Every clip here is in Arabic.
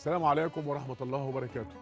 السلام عليكم ورحمة الله وبركاته.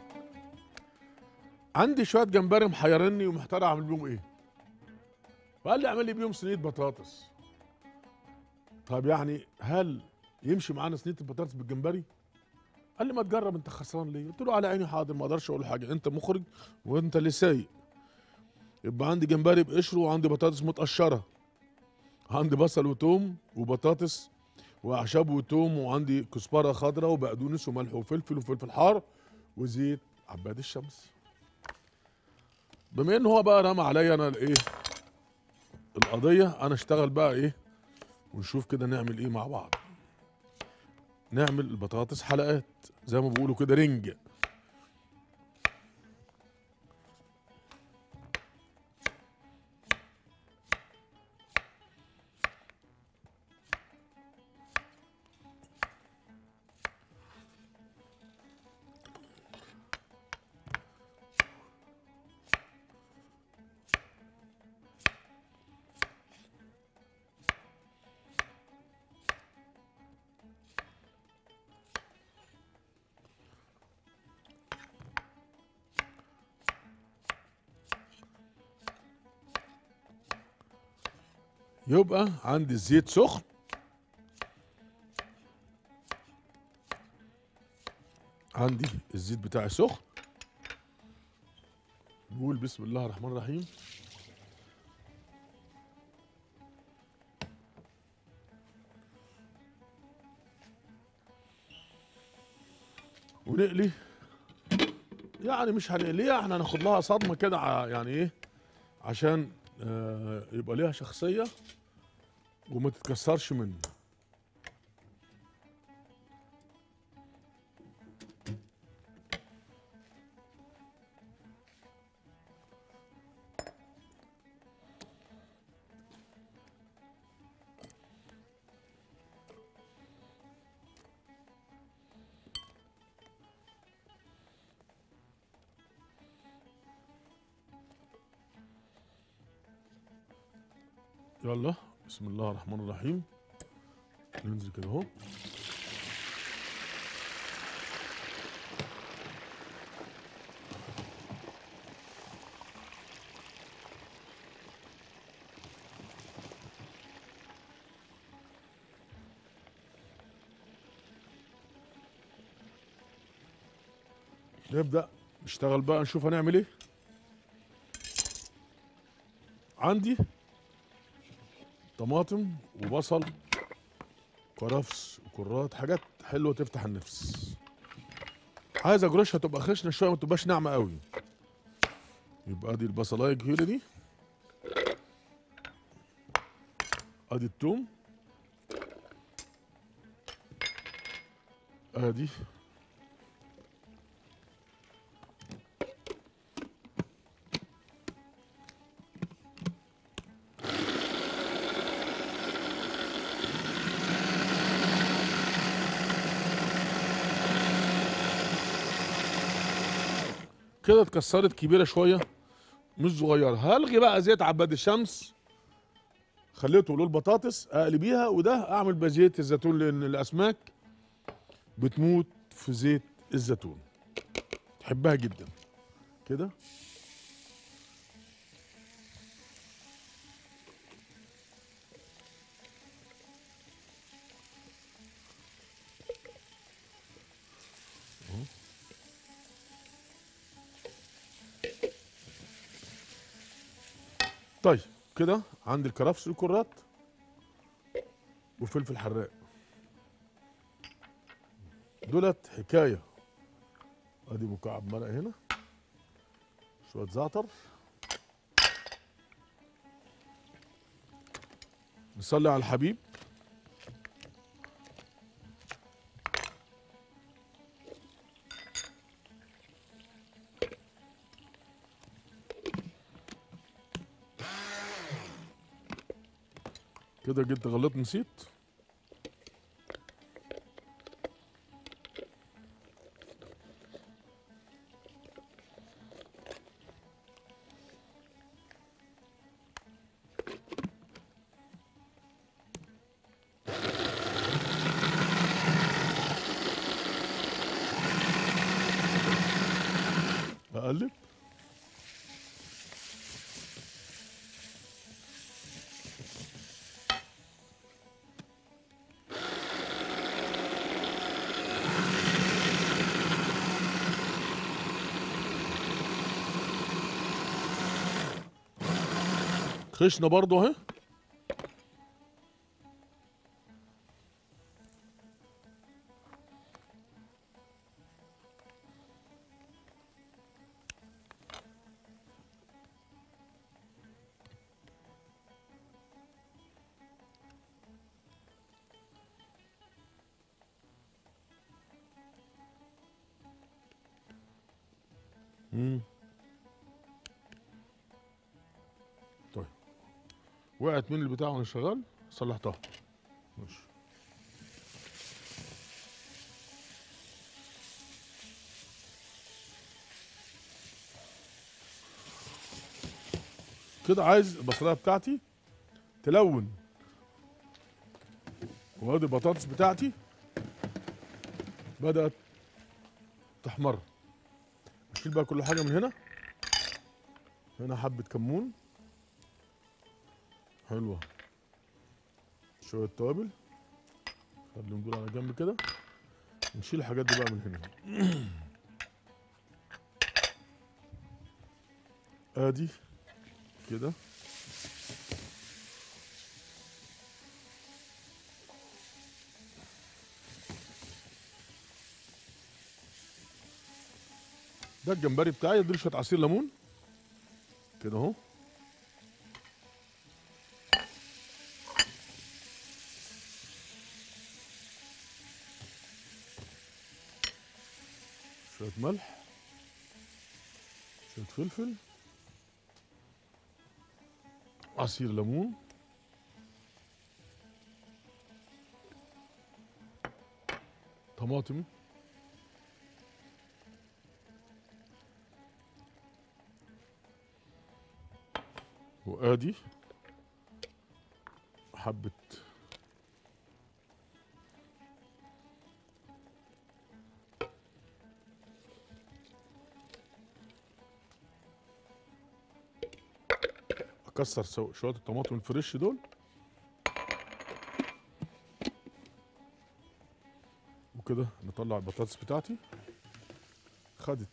عندي شوية جمبري محيرني ومحتار أعمل بيهم إيه؟ فقال لي اعمل لي بيهم صينية بطاطس. طب يعني هل يمشي معانا صينية البطاطس بالجمبري؟ قال لي ما تجرب، أنت خسران ليه؟ قلت له على عيني حاضر، ما أقدرش أقول حاجة، أنت مخرج وأنت اللي سايق. يبقى عندي جمبري بقشره وعندي بطاطس متقشرة. عندي بصل وتوم وبطاطس وأعشاب وتوم، وعندي كزبرة خضراء وبقدونس وملح وفلفل وفلفل حار وزيت عباد الشمس. بما ان هو بقى رمى عليا انا الايه القضيه، انا اشتغل بقى ايه ونشوف كده نعمل ايه مع بعض. نعمل البطاطس حلقات زي ما بيقولوا كده، رنج. يبقى عندي الزيت سخن، عندي الزيت بتاعي سخن. نقول بسم الله الرحمن الرحيم. ونقلي، يعني مش هنقليها، احنا هناخد لها صدمه كده يعني ايه، عشان يبقى ليها شخصيه وما تتكسرش منه. يلا بسم الله الرحمن الرحيم. ننزل كده اهو. نبدأ نشتغل بقى، نشوف هنعمل ايه. عندي طماطم وبصل وكرفس وكرات، حاجات حلوه تفتح النفس. عايز اجرشها تبقى خشنه شويه، ما تبقاش ناعمه قوي. يبقى ادي البصلايه الكبيره دي، ادي التوم، ادي كده اتكسرت كبيره شويه مش صغيره. هلغي بقى زيت عباد الشمس، خليته للبطاطس اقلبيها، وده اعمل بزيت الزيتون لان الاسماك بتموت في زيت الزيتون، تحبها جدا كده. طيب كده عندي الكرفس والكرات وفلفل حراق، دولت حكايه. ادي مكعب مرق هنا، شويه زعتر، نصلي على الحبيب. كده جيت غلطت نسيت. خشنه برضو اهي. طيب وقعت من البتاع وانا شغال، صلحتها. ماشي. كده عايز البصلايه بتاعتي تلون، وادي البطاطس بتاعتي بدأت تحمر. اشيل بقى كل حاجه من هنا. هنا حبه كمون حلوه، شويه توابل، خليهم دول على جنب كده. نشيل الحاجات دي بقى من هنا. ادي كده. ده الجمبري بتاعي، اديله شويه عصير ليمون كده اهو. شويه ملح، شويه فلفل، عصير ليمون، طماطم، وادي حبه اكسر شويه الطماطم الفريش دول، وكده نطلع البطاطس بتاعتي. خدت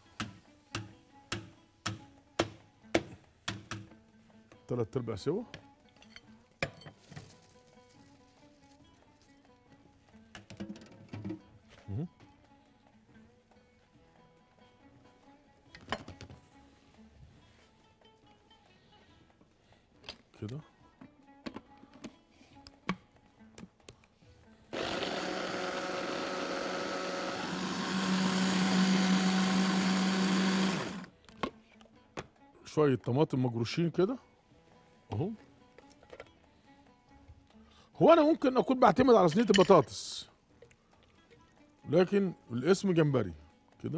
تلات ارباع سوا. كده شويه طماطم مجروشين كده اهو. هو انا ممكن اكون بعتمد على صينيه البطاطس، لكن الاسم جمبري كده.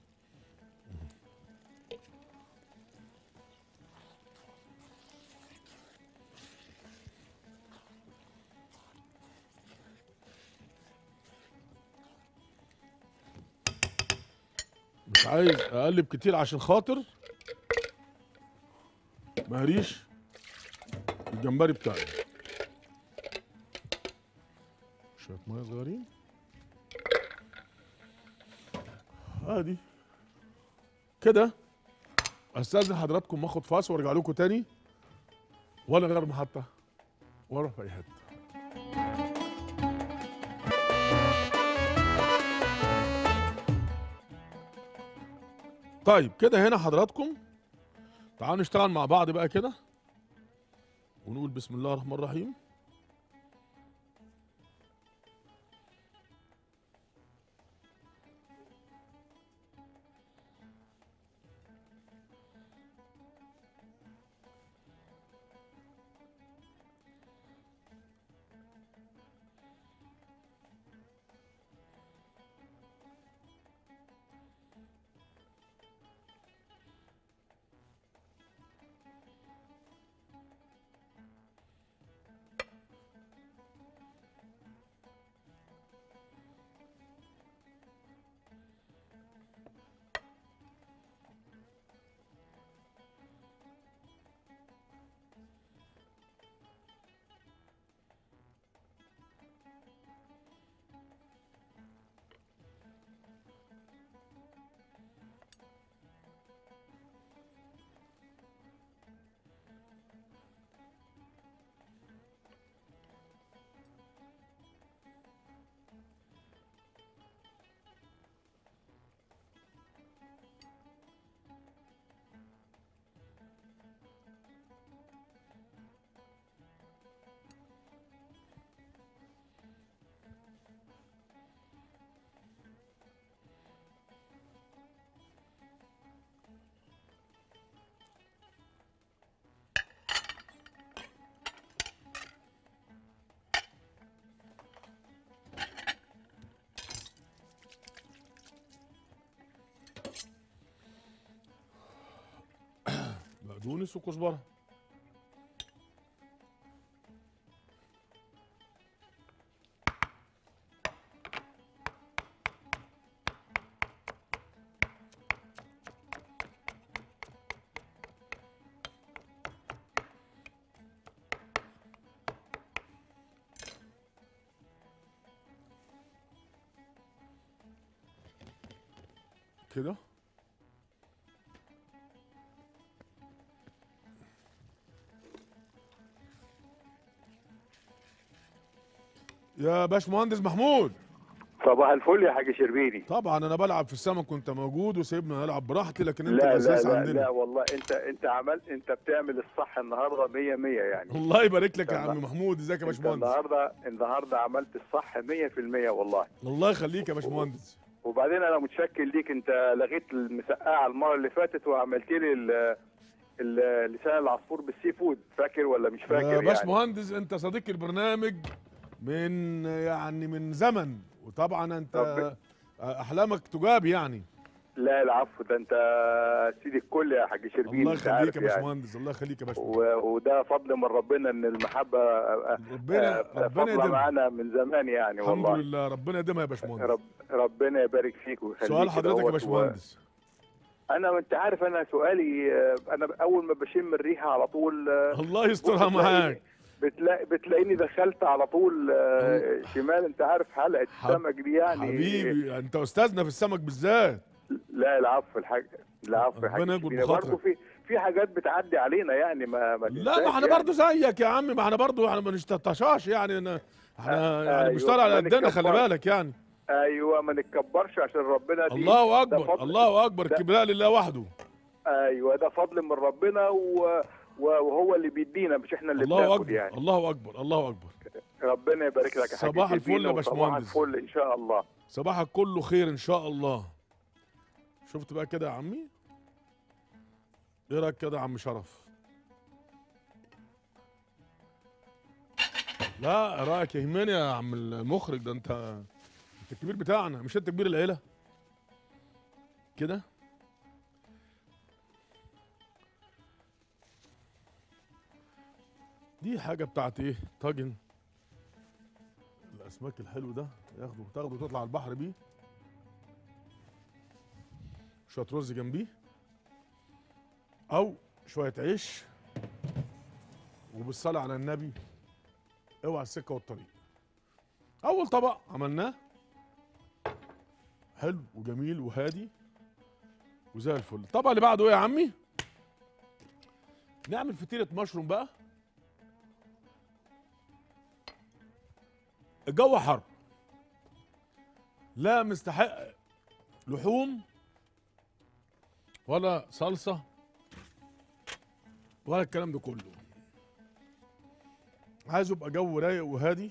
مش عايز اقلب كتير عشان خاطر ما هريش الجمبري بتاعي. شويه ميه صغيرين ادي كده. استاذن حضراتكم اخد فاصل وارجع لكم تاني، ولا غير محطه ولا في اي حته. طيب كده هنا حضراتكم، تعالوا نشتغل مع بعض بقى كده ونقول بسم الله الرحمن الرحيم. بقدونس وكزبره. كده يا باشمهندس محمود. صباح الفل يا حاج شربيني. طبعا انا بلعب في السمك كنت موجود وسيبنا نلعب براحتي، لكن انت لا لا الاساس لا عندنا. لا والله انت بتعمل الصح النهارده 100 100 يعني. الله يبارك لك يا انت عم محمود، ازيك يا انت باشمهندس؟ النهارده عملت الصح 100% والله. الله يخليك يا باشمهندس. وبعدين انا متشكر ليك، انت لغيت المسقعه المره اللي فاتت وعملت لي لسان العصفور بالسي فود، فاكر ولا مش فاكر يا يعني؟ باشمهندس انت صديق البرنامج من زمن، وطبعا رب... انت احلامك تجاب يعني. لا العفو، ده انت سيدي الكل يا حاج شربيني، الله انت يخليك عارف يا يعني. باشمهندس، الله يخليك يا باشمهندس. وده فضل من ربنا ان المحبه ربنا فضله يديمها. معانا من زمان يعني الحمد والله. لله، ربنا يديمها يا باشمهندس. ربنا يبارك فيك ويخليك. سؤال حضرتك يا باشمهندس. انا انت عارف انا سؤالي، انا اول ما بشم الريحه على طول الله يسترها معاك. بتلاقيني دخلت على طول شمال. انت عارف حلقه السمك دي يعني. حبيبي انت استاذنا في السمك بالذات. لا العفو العفو يا حاج ربنا يجبر شربيني. برضه بخاطرك. في حاجات بتعدي علينا يعني، ما لا ما تنساش احنا يعني. برضه زيك يا عم، ما احنا برضه ما نشطشاش يعني احنا يعني ايوه بنشتغل على ما قدنا، خلي نتكبرش. بالك يعني. ايوه ما نتكبرش عشان ربنا دي. الله ده اكبر، فضل. الله اكبر، ده الكبرياء لله وحده. ايوه ده فضل من ربنا وهو اللي بيدينا، مش احنا اللي الله بناكل اكبر، يعني. الله اكبر، الله اكبر. ربنا يبارك لك يا حاج صباح الفل شربيني، يا وصباح باشمهندس. الفل ان شاء الله. صباحك كله خير ان شاء الله. شفت بقى كده يا عمي؟ ايه رايك كده يا عم شرف؟ لا رايك يهمني يا عم المخرج، ده انت الكبير بتاعنا، مش انت كبير العيله كده. دي حاجه بتاعت ايه؟ طاجن الاسماك الحلو ده، تاخده وتطلع البحر بيه، شويه رز جنبيه او شويه عيش، وبالصلاه على النبي اوعى السكه والطريق. اول طبق عملناه حلو وجميل وهادي وزي الفل. الطبق اللي بعده ايه يا عمي؟ نعمل فطيره مشروم بقى. الجو حر، لا مستحق لحوم ولا صلصه ولا الكلام ده كله. عايزه يبقى جو رايق وهادي.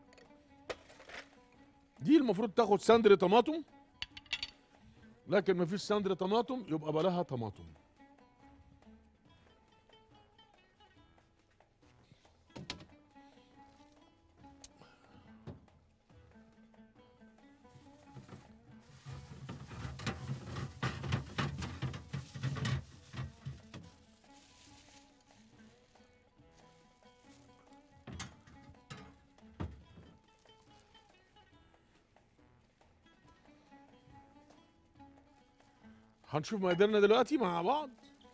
دي المفروض تاخد سندر طماطم، لكن مفيش سندر طماطم يبقى بلاها طماطم. هنشوف مقاديرنا دلوقتي مع بعض.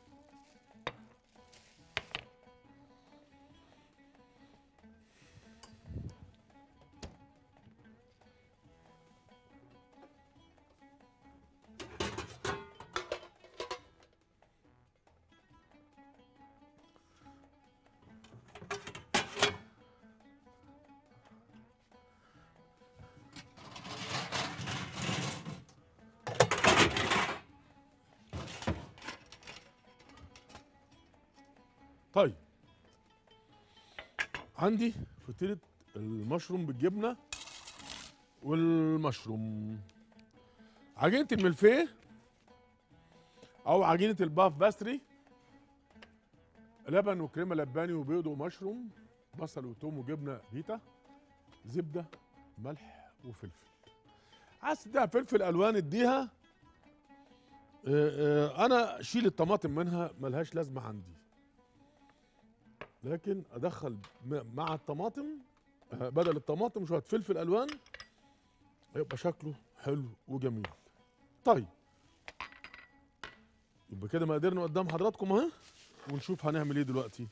طيب عندي فطيرة المشروم بالجبنة والمشروم، عجينة الملفيه أو عجينة الباف باستري، لبن وكريمة لباني وبيض ومشروم، بصل وتوم وجبنة بيتا، زبدة، ملح وفلفل. عايز تديها فلفل ألوان اديها، انا شيل الطماطم منها ملهاش لازمه عندي، لكن ادخل مع الطماطم بدل الطماطم شويه فلفل الوان، يبقى شكله حلو وجميل. طيب يبقى كده مقاديرنا قدام حضراتكم اهي، ونشوف هنعمل ايه دلوقتي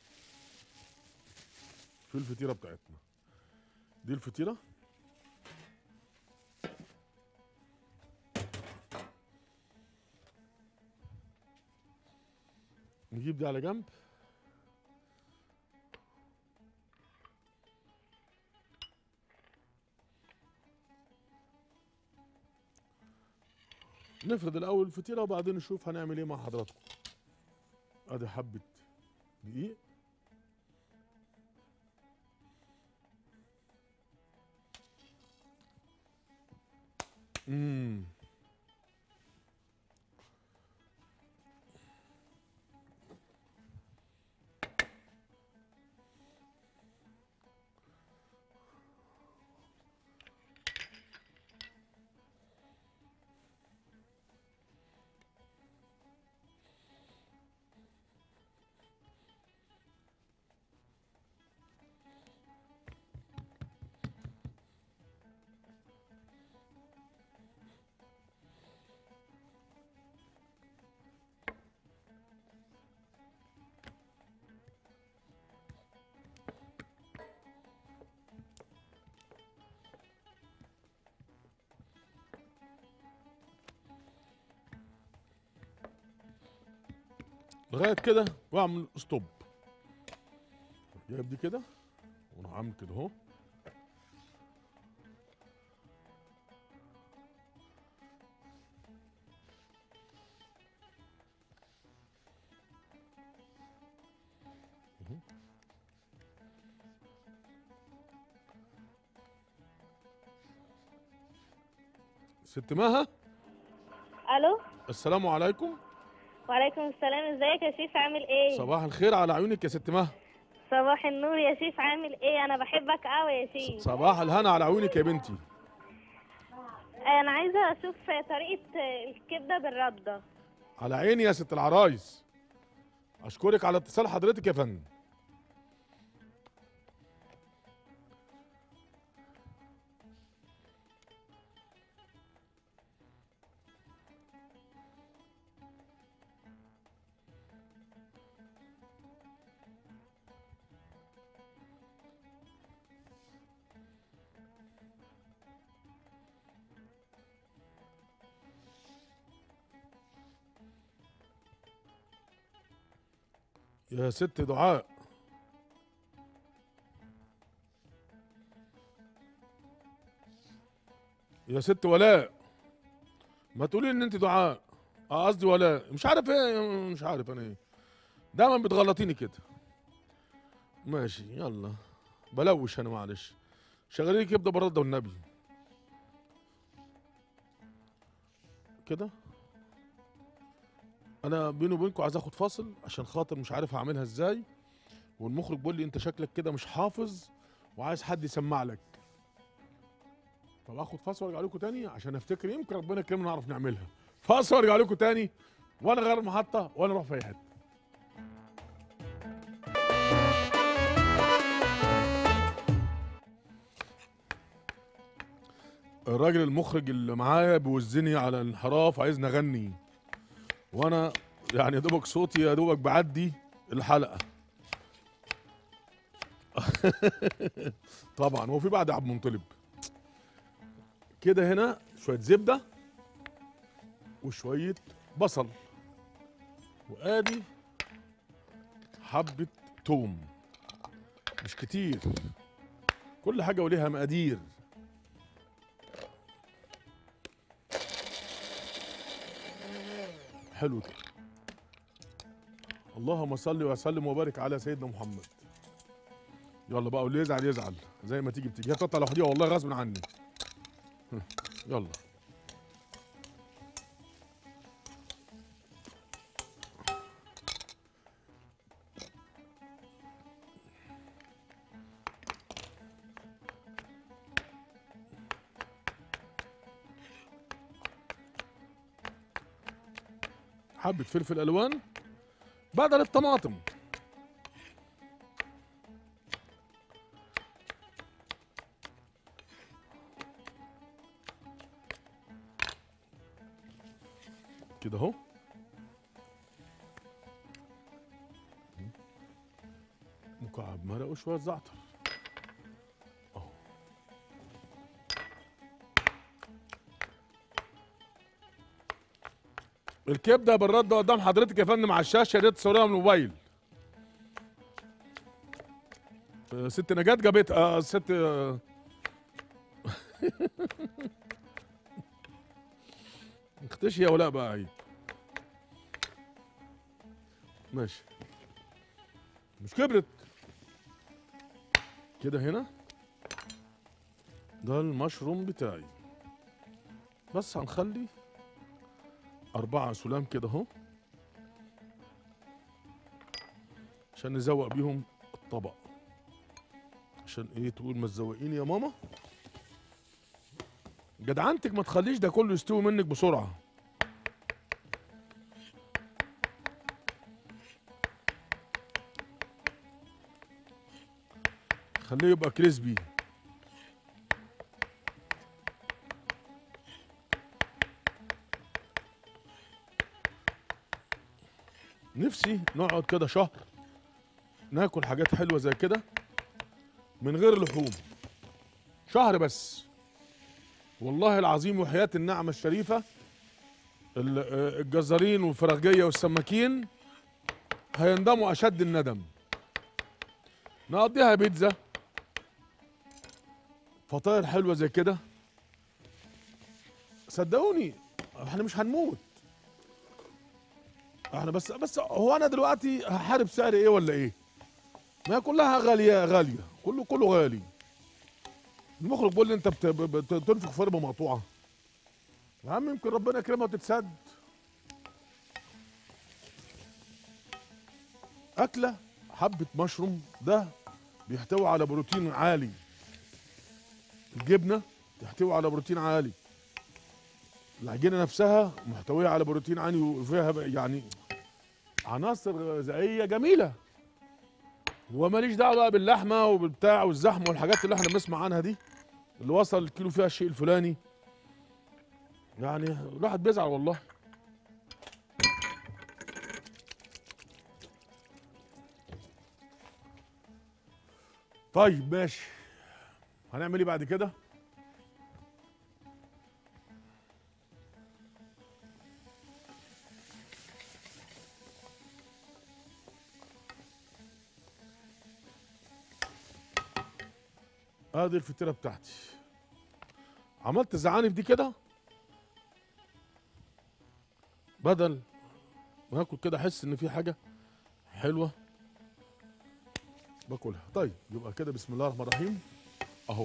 في الفطيره بتاعتنا. دي الفطيره، نجيب دي على جنب. نفرد الاول الفطيره وبعدين نشوف هنعمل ايه مع حضراتكم. ادي حبه دقيق، امم لغايه كده واعمل ستوب. جايب دي كده واروح عامل كده اهو. ست مها، الو. السلام عليكم. وعليكم السلام، ازيك يا شيف؟ عامل ايه؟ صباح الخير على عيونك يا ست مها. صباح النور يا شيف، عامل ايه؟ انا بحبك قوي يا شيف. صباح الهنا على عيونك يا بنتي. انا عايزه اشوف طريقه الكبده بالرده. على عيني يا ست العرايس، اشكرك على اتصال حضرتك يا فندم. يا ست دعاء، يا ست ولاء، ما تقولي ان انت دعاء. قصدي ولاء، مش عارف ايه، مش عارف انا ايه، دايما بتغلطيني كده. ماشي يلا، بلوش انا معلش. شغلي لي كبده برده والنبي كده. انا بيني وبينكم عايز اخد فاصل عشان خاطر مش عارف هعملها ازاي، والمخرج بيقول لي انت شكلك كده مش حافظ وعايز حد يسمع لك. طب اخد فاصل وارجع لكم تاني عشان افتكر، يمكن ربنا يكرمنا نعرف نعملها. فاصل وارجع لكم تاني، وانا غير المحطه وانا اروح في اي حته. الراجل المخرج اللي معايا بيوزني على الانحراف، عايزني اغني، وانا يعني يا دوبك صوتي يا دوبك بعدي الحلقه. طبعا هو في بعد عبد المنطلب كده. هنا شويه زبده وشويه بصل، وادي حبه توم، مش كتير، كل حاجه وليها مقادير. حلو كده. اللهم صل وسلم وبارك على سيدنا محمد. يلا بقى، واللي يزعل يزعل زي ما تيجي بتيجي، هي تقطع لوحديها والله غصب عني. يلا. حبه فلفل الوان بدل الطماطم. كده اهو. مكعب مرق وشويه زعتر اهو. الكبده بالرد قدام حضرتك يا فندم على الشاشه، يا ريت تصوريها من الموبايل. ست نجاة جابتها ست اختشي يا ولاء بقى. هي ماشي، مش كبرت كده. هنا ده المشروم بتاعي، بس هنخلي 4 سلام كده اهو عشان نزوق بيهم الطبق. عشان ايه تقول ما تزوقيني يا ماما؟ جدعنتك ما تخليش ده كله يستوي منك بسرعه. خليه يبقى كريسبي. نفسي نقعد كده شهر ناكل حاجات حلوه زي كده من غير لحوم. شهر بس والله العظيم وحياة النعمة الشريفة. الجزارين والفراخجية والسماكين هيندموا أشد الندم. نقضيها بيتزا، فطاير حلوة زي كده. صدقوني احنا مش هنموت. احنا بس هو انا دلوقتي هحارب سعر ايه ولا ايه؟ ما هي كلها غالية غالية، كله غالي. المخرج بيقول لي انت بتنفخ في ربة مقطوعة. يا عم يمكن ربنا يكرمها وتتسد. أكلة حبة مشروم ده بيحتوي على بروتين عالي. الجبنة تحتوي على بروتين عالي. العجينة نفسها محتوية على بروتين عالي وفيها يعني عناصر غذائية جميلة. وماليش دعوة بقى باللحمة وبالبتاع والزحمة والحاجات اللي احنا بنسمع عنها دي، اللي وصل الكيلو فيها الشيء الفلاني. يعني الواحد بيزعل والله. طيب ماشي، هنعمل ايه بعد كده؟ ادي الفطيره بتاعتي. عملت زعانف دي كده بدل ما اكل كده احس ان في حاجه حلوه باكلها. طيب يبقى كده بسم الله الرحمن الرحيم اهو.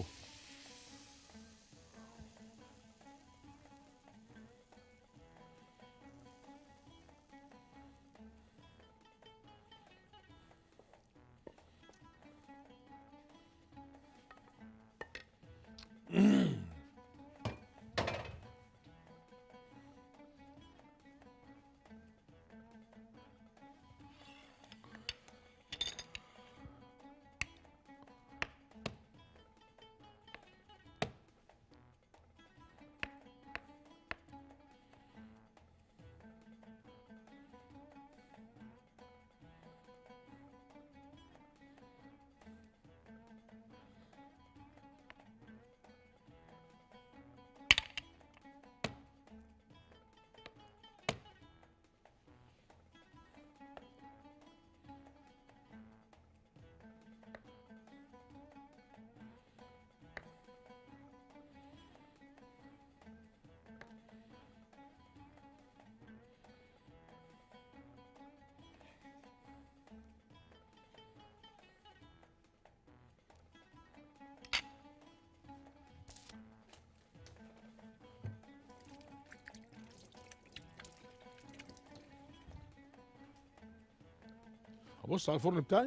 ابص على الفرن بتاعي.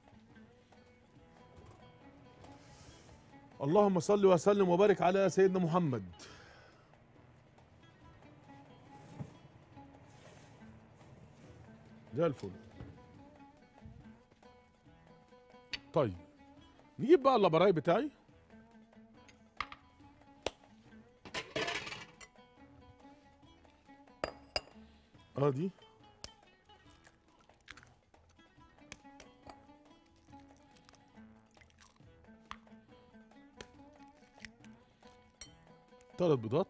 اللهم صل وسلم وبارك على سيدنا محمد. زي الفل. طيب نجيب بقى اللبراي بتاعي. ادي ثلاث بيضات،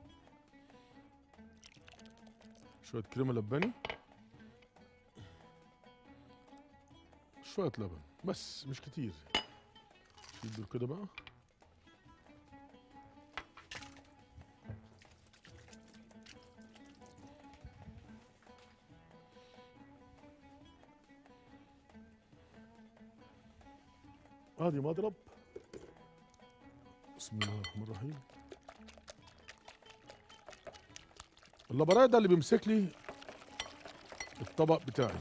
شوية كريمة لباني، شوية لبن بس مش كتير. شيل دول كده بقى. ادي مضرب. بسم الله الرحمن الرحيم. اللبرايه ده اللي بيمسك لي الطبق بتاعي.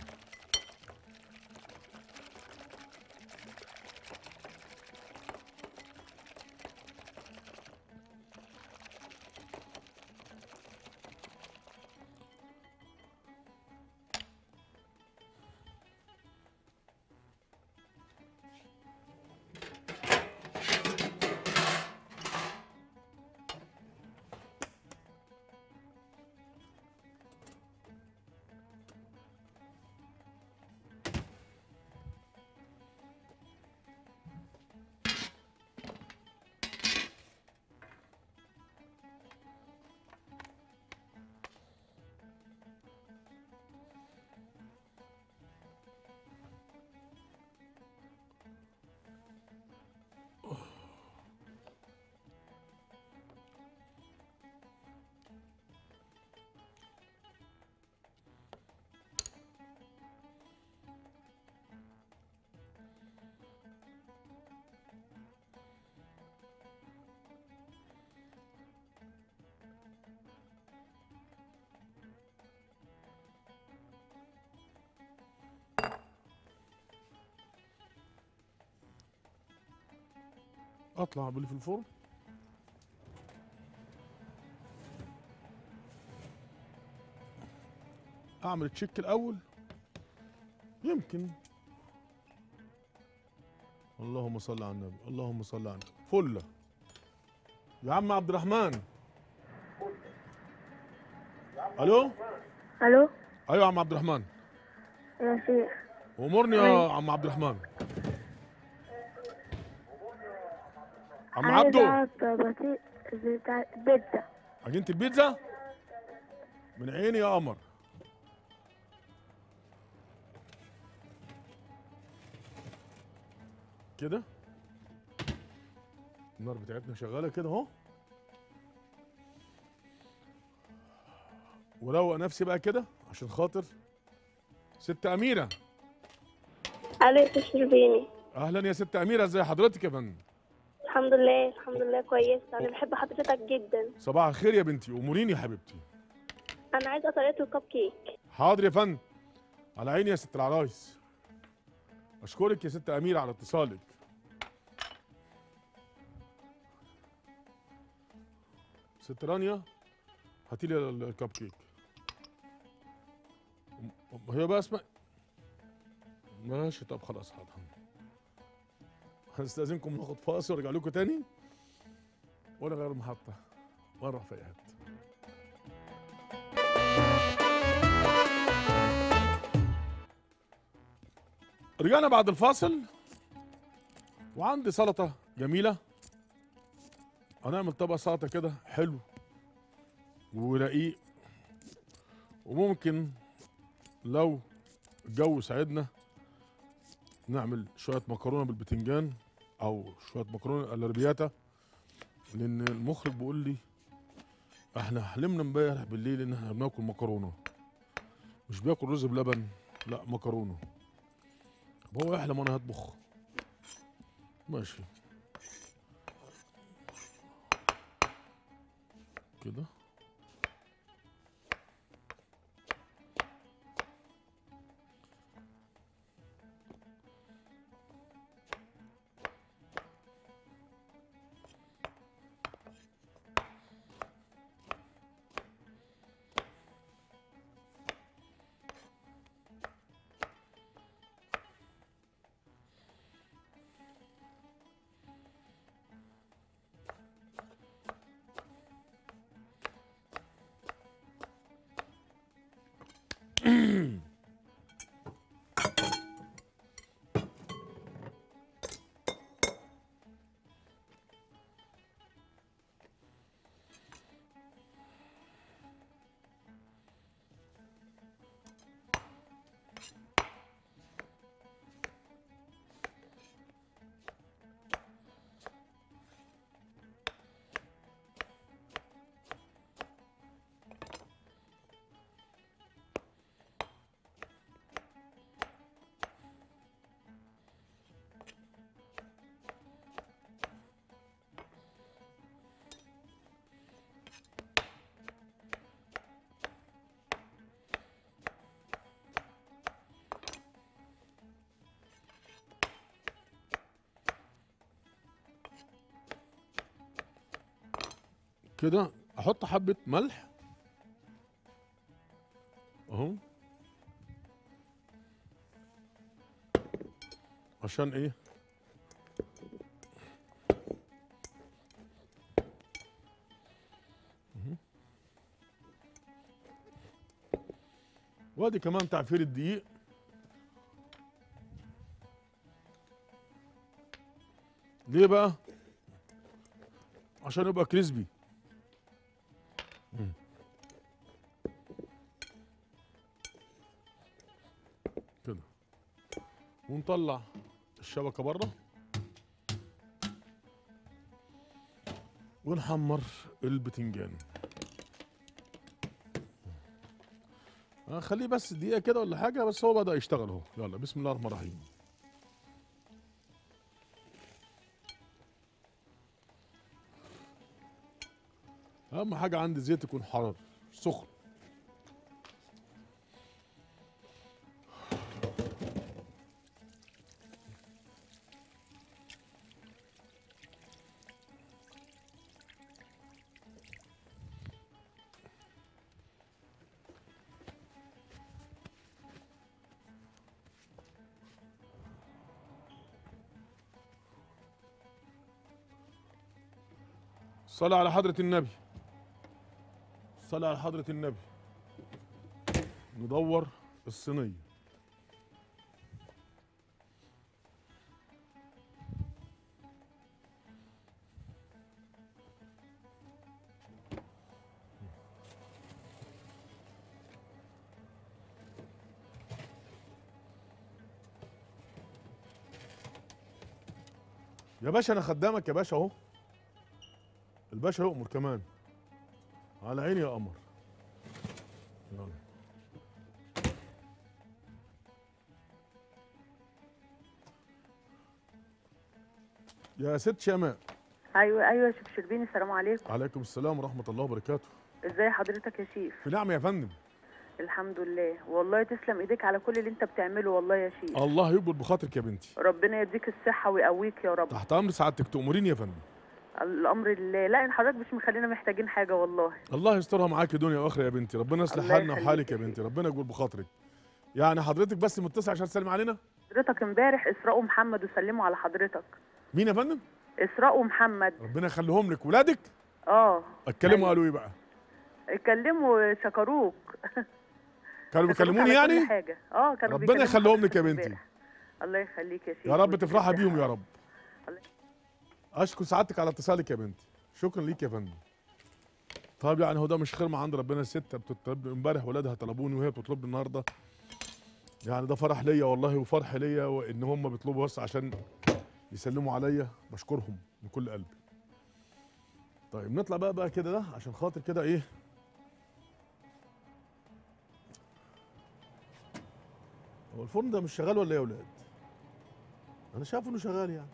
اطلع باللي في الفرن. اعمل تشيك الاول يمكن. اللهم صل على النبي، اللهم صل على النبي. فله يا عم عبد الرحمن. الو. الو. ايوه يا عم عبد الرحمن. يا شيخ. امرني يا عم عبد الرحمن. عم عبدو. بتاع بيتزا. عجينة البيتزا من عيني يا قمر. كده النار بتاعتنا شغاله كده اهو. وروق نفسي بقى كده عشان خاطر ست اميره. الو يا شيخ شربيني. اهلا يا ست اميره، ازي حضرتك يا فندم؟ الحمد لله الحمد لله كويس. انا بحب حضرتك جدا. صباح الخير يا بنتي، اموريني يا حبيبتي. انا عايزه طريقه الكب كيك. حاضر يا فندم، على عيني يا ست العرايس. اشكرك يا ست اميره على اتصالك. ست رانيا هاتي لي الكب كيك. هي بقى اسمها ماشي. طب خلاص حاضر. هنستأذنكم ناخد فاصل وارجع لكم تاني وانا غير المحطة ونروح في ايهات. رجعنا بعد الفاصل وعندي سلطة جميلة. هنعمل طبق سلطة كده حلو ورقيق، وممكن لو الجو ساعدنا نعمل شوية مكرونة بالبتنجان أو شوية مكرونة الأربياتا، لأن المخرج بيقول لي احنا حلمنا امبارح بالليل إن احنا بناكل مكرونة، مش بياكل رز بلبن، لا مكرونة. هو يحلم وأنا هطبخ. ماشي كده. كده احط حبه ملح اهو، عشان ايه؟ وادي كمان تعفير الدقيق. ليه بقى؟ عشان يبقى كريسبي. كده، ونطلع الشبكة بره ونحمر البتنجان. خليه بس دقيقة كده ولا حاجة، بس هو بدأ يشتغل اهو. يلا بسم الله الرحمن الرحيم. أهم حاجة عندي زيت يكون حار سخن. صلى على حضرة النبي، صلى على حضرة النبي. ندور الصينية. يا باشا انا خدامك يا باشا اهو. الباشا يؤمر كمان. على عيني يا قمر. يلا. يا ست شماء. ايوه ايوه يا شيف شربيني، السلام عليكم. عليكم السلام ورحمة الله وبركاته. ازي حضرتك يا شيف؟ في نعم يا فندم. الحمد لله، والله تسلم ايديك على كل اللي انت بتعمله والله يا شيف. الله يكبر بخاطرك يا بنتي. ربنا يديك الصحه ويقويك يا رب. تحت امر سعادتك، تأمريني يا فندم. الامر لله. لا ان حضرتك مش مخلينا محتاجين حاجه والله. الله يسترها معاكي دنيا واخره يا بنتي، ربنا يصلح الله حالنا يخليك وحالك يا يا بنتي، سيدي. ربنا يكبر بخاطرك. يعني حضرتك بس متصل عشان تسلم علينا؟ حضرتك امبارح اسراء ومحمد وسلموا على حضرتك. مين يا فندم؟ اسراء ومحمد. ربنا يخليهم لك ولادك. اتكلموا أيوة. قالوا ايه بقى؟ اتكلموا شكروك. كانوا شكروك بيكلموني على كل يعني؟ حاجه. كانوا ربنا يخليهم لك يا حضرتك بنتي. امبارح. الله يخليك يا شيخ. يا رب ويديك تفرحي بيهم الصحة. يا رب. اشكر سعادتك على اتصالك يا بنتي، شكرا ليك يا فندم. طيب يعني هو ده مش خير ما عند ربنا؟ الست بتطلب امبارح ولادها طلبوني وهي بتطلبني النهارده. يعني ده فرح ليا والله وفرح ليا، وان هم بيطلبوا بس عشان يسلموا عليا، بشكرهم من كل قلبي. طيب نطلع بقى كده ده عشان خاطر كده ايه. هو الفرن ده مش شغال ولا ايه يا ولاد؟ انا شايف انه شغال يعني.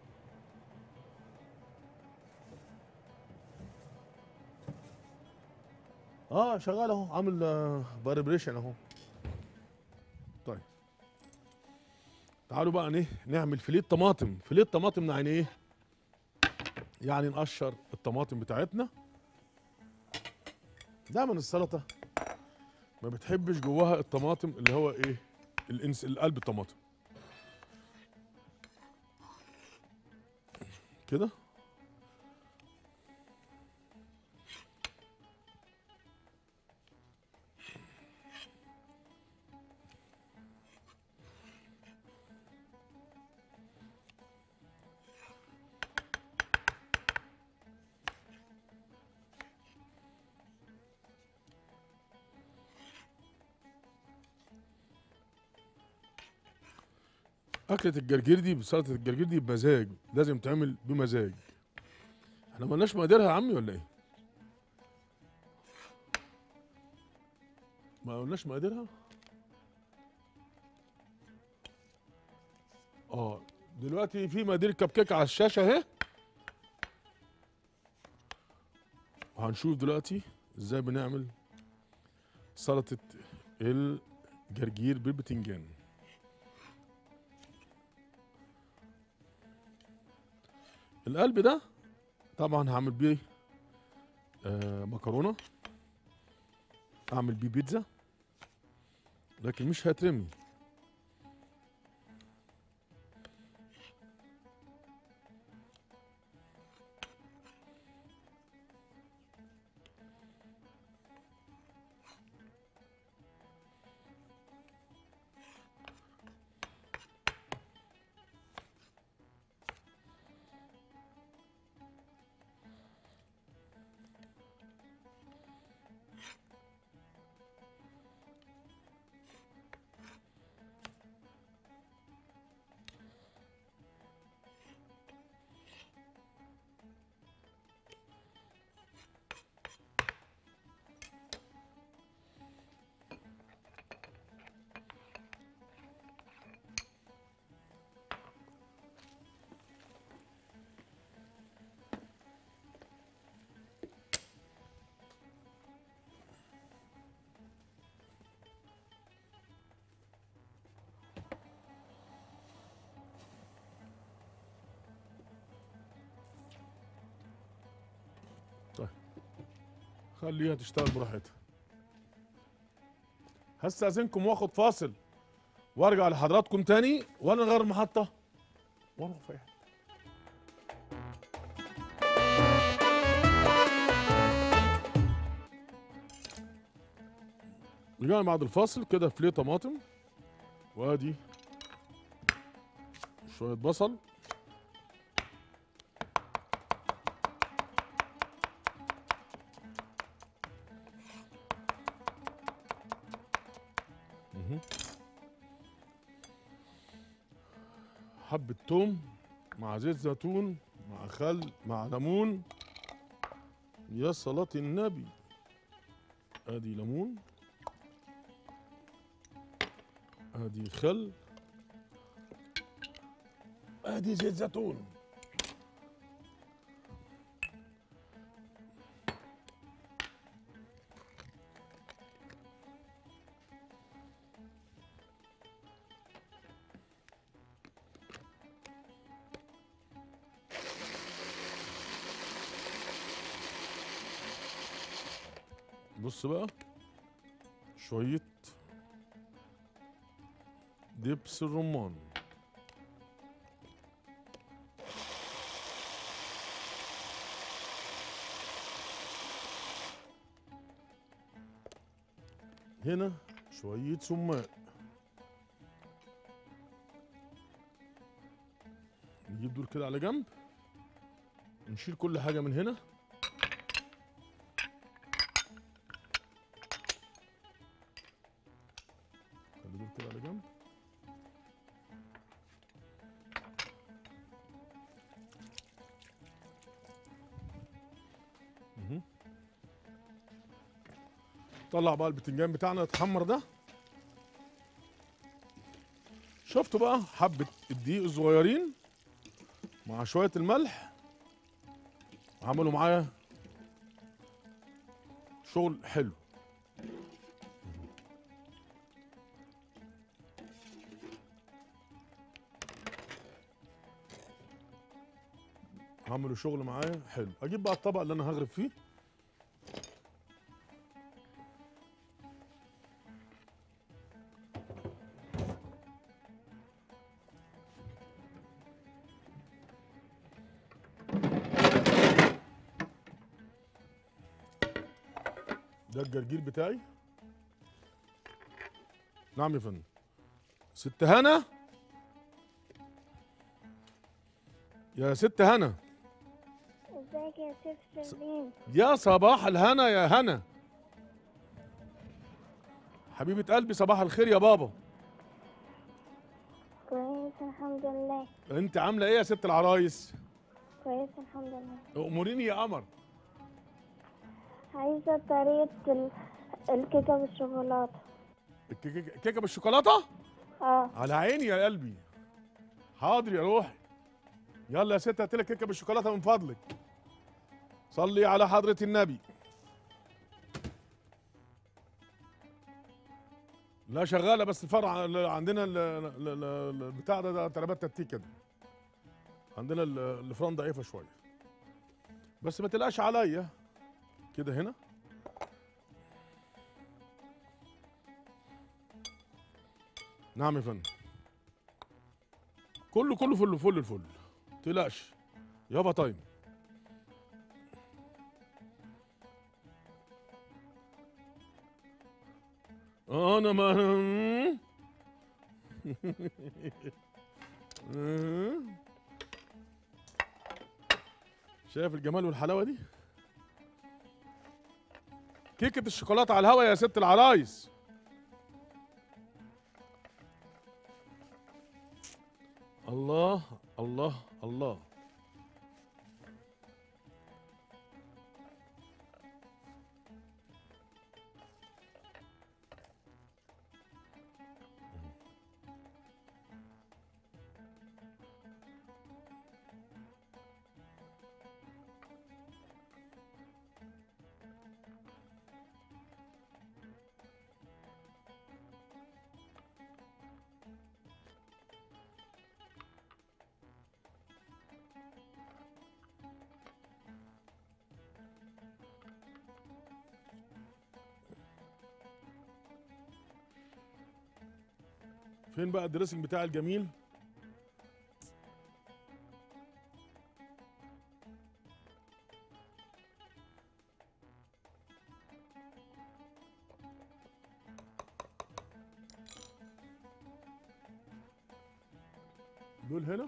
شغال اهو، عامل فايبريشن اهو. طيب تعالوا بقى نعمل فيليه طماطم. فيليه طماطم يعني ايه؟ يعني نقشر الطماطم بتاعتنا. دايما السلطه ما بتحبش جواها الطماطم اللي هو ايه، القلب الطماطم كده. أكلة الجرجير دي بسلطة الجرجير دي بمزاج، لازم تعمل بمزاج. احنا مالناش مقاديرها يا عمي ولا ايه؟ ما قلناش مقاديرها؟ دلوقتي في مقادير كب كيك على الشاشة اهي. وهنشوف دلوقتي ازاي بنعمل سلطة الجرجير بالبتنجان. القلب ده طبعا هعمل بيه مكرونه اعمل بيه بيتزا، لكن مش هترمي. طيب خليها تشتغل براحتها. هستأذنكم واخد فاصل وارجع لحضراتكم تاني، وانا غير محطة واروح في أي حتة. رجعنا بعد الفاصل. كده فيليه طماطم، وادي شوية بصل، حبة توم مع زيت زيتون مع خل مع ليمون. يا صلاة النبي، ادي ليمون، ادي خل، ادي زيت زيتون. بص بقى، شوية دبس الرمان، هنا شوية سماق، نجيب دول كده على جنب، نشيل كل حاجة من هنا. خلي دول كده على جنب. طلع بقى البتنجان بتاعنا يتحمر ده. شفتوا بقى حبة الدقيق الصغيرين مع شوية الملح عملوا معايا شغل حلو. عملوا شغل معايا حلو. اجيب بقى الطبق اللي انا هغرب فيه. ده الجرجير بتاعي. نعم يا فندم. ست هنا، يا ست هنا. ازيك يا شيف شيرين؟ يا صباح الهنا يا هنا، حبيبة قلبي، صباح الخير يا بابا. كويس الحمد لله. انت عاملة ايه يا ست العرايس؟ كويس الحمد لله. اموريني يا قمر. عايزة طريقة الكيكة بالشوكولاتة. كيكة بالشوكولاتة؟ اه. على عيني يا قلبي. حاضر يا روحي. يلا يا ست هاتلك كيكة بالشوكولاتة من فضلك. صلي على حضرة النبي. لا شغالة، بس الفرع عندنا البتاع ده تربات تتي كده. عندنا الفرن ضعيفة شوية. بس ما تقلقش عليا. كده هنا. نعم يا فندم. كله فل فل الفل، متقلقش يابا. طيب انا ما شايف الجمال والحلاوه دي؟ كيكه الشوكولاته على الهوا يا ست العرايس. الله الله الله. فين بقى الدريسنج بتاع الجميل؟ دول هنا.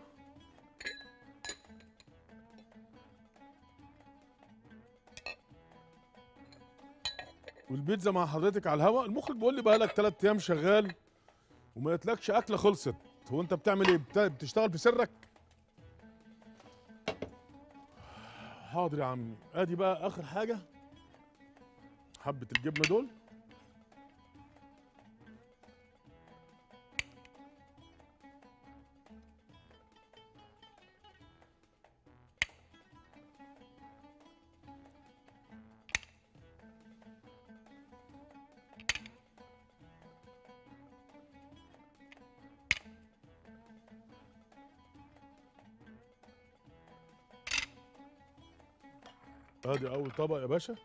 والبيتزا مع حضرتك على الهوا. المخرج بيقول لي بقالك 3 ايام شغال وما قلتلكش اكله خلصت. هو انت بتعمل ايه؟ بتشتغل في سرك؟ حاضر يا عمي. ادي بقى اخر حاجه، حبه الجبنه دول. ادي اول طبق يا باشا.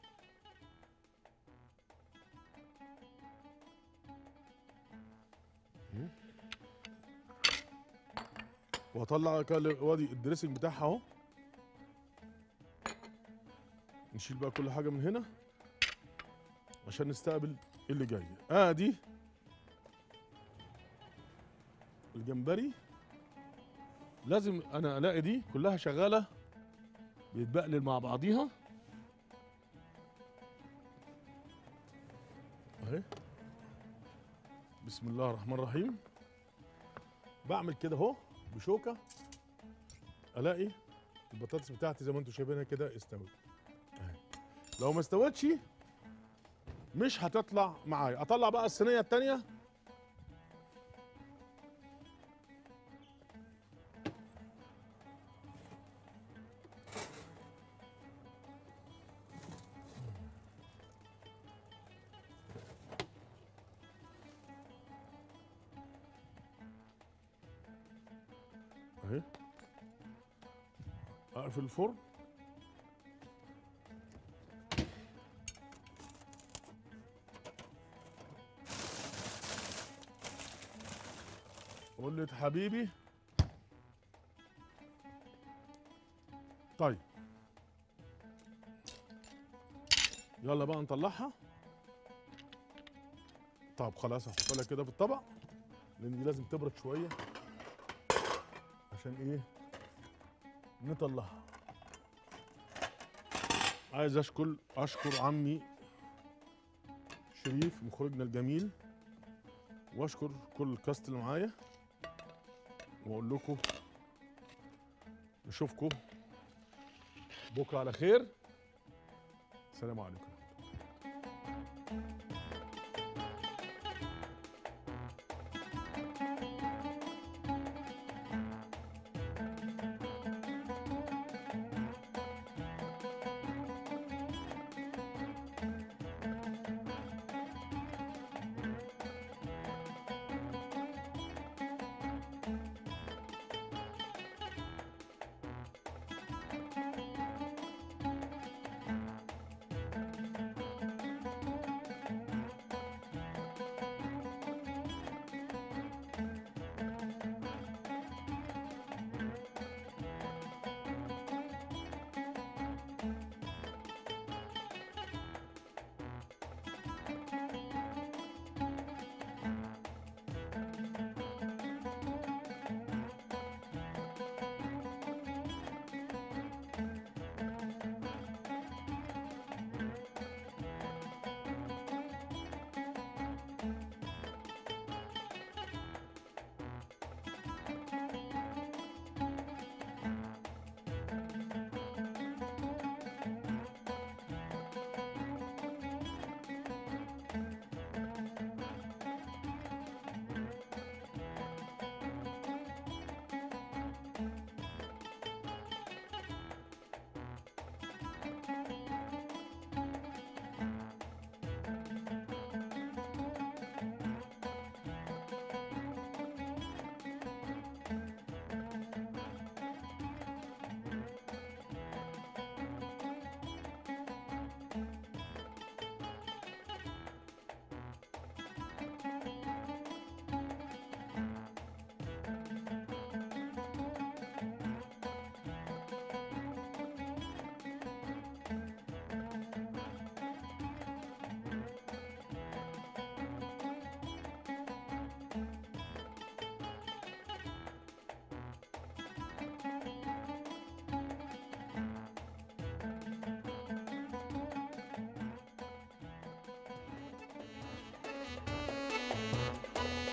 واطلع وادي الدريسنج بتاعها اهو. نشيل بقى كل حاجه من هنا عشان نستقبل اللي جاي. ادي الجمبري. لازم انا الاقي دي كلها شغاله بيتبقلل مع بعضيها اهي. بسم الله الرحمن الرحيم. بعمل كده اهو بشوكه، الاقي البطاطس بتاعتي زي ما انتم شايفينها كده استوت اهي. لو ما استوتش مش هتطلع معايا. اطلع بقى الصينيه التانيه. اهي اقفل الفرن. قلت حبيبي. طيب يلا بقى نطلعها. طب خلاص هحطها لك كده في الطبق لان دي لازم تبرد شويه عشان ايه نطلعها. عايز اشكر عمي شريف مخرجنا الجميل، واشكر كل الكاست اللي معايا، واقول لكم نشوفكم بكره على خير. السلام عليكم.